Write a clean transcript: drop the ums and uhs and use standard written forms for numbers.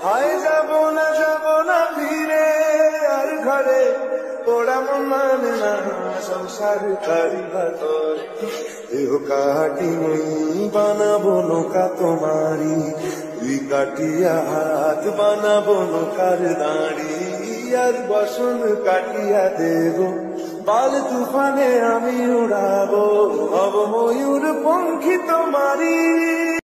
হায় যাব না ফিরে আর ঘরে, ওরা মন মানে না সংসার কারি ভাতর। দেহ কাটি মই বানাবো নৌকা তোমারি, তুই কাটিয়া হাত বানাবো নৌকার দাঁড়ি। আর বসন কাটিয়া দেব পাল তুফানে আমি উড়াবো, হব ময়ূর পঙ্খী তোমারি।